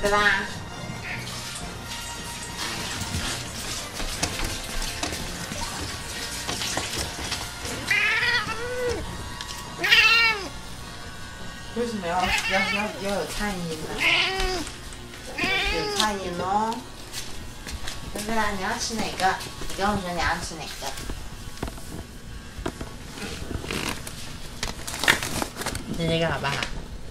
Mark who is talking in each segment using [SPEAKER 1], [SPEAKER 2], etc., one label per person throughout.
[SPEAKER 1] 的啦。为什么要有颤音呢？有颤音哦。对不对啦？你要吃哪个？你跟我说你要吃哪个？吃这个好不好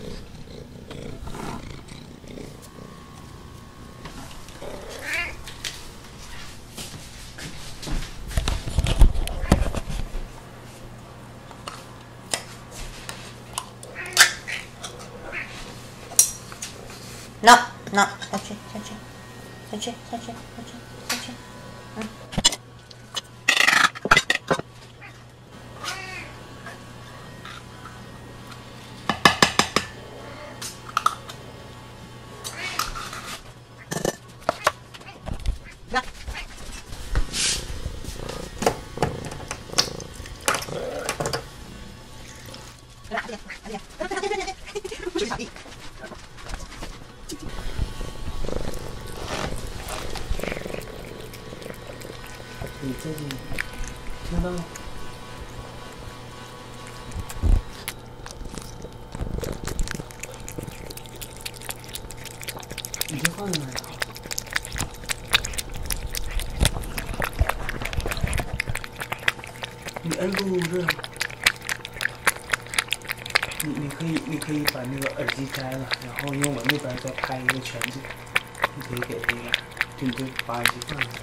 [SPEAKER 1] ？No no， 下去下去下去下去下去下去，嗯。
[SPEAKER 2] 你这里听到吗？你这放在哪里啊？你摁录这，你可以把那个耳机摘了，然后用我那边再拍一个全景，你可以给这个，就你就把耳机放上。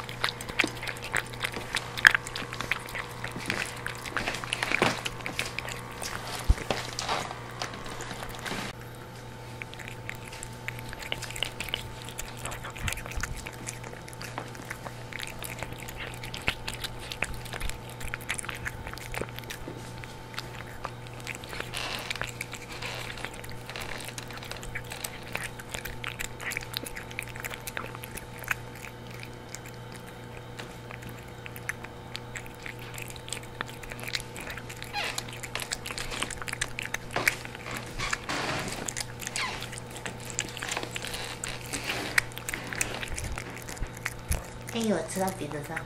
[SPEAKER 1] 哎呦，我吃到鼻子上。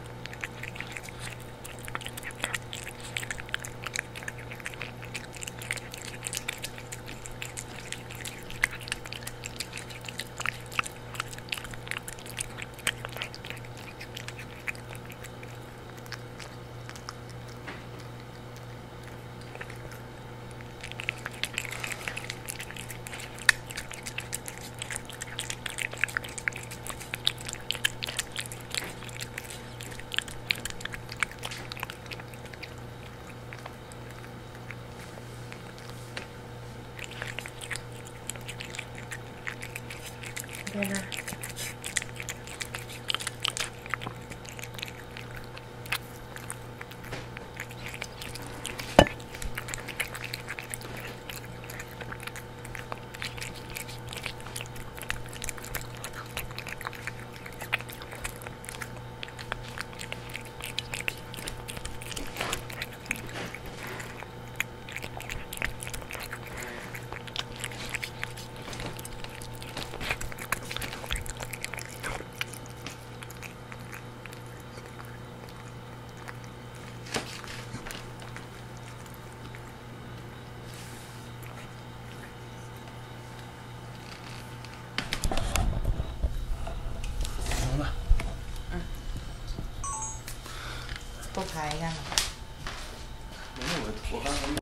[SPEAKER 1] 对啦。多拍一下嘛。
[SPEAKER 2] 没有，我刚才。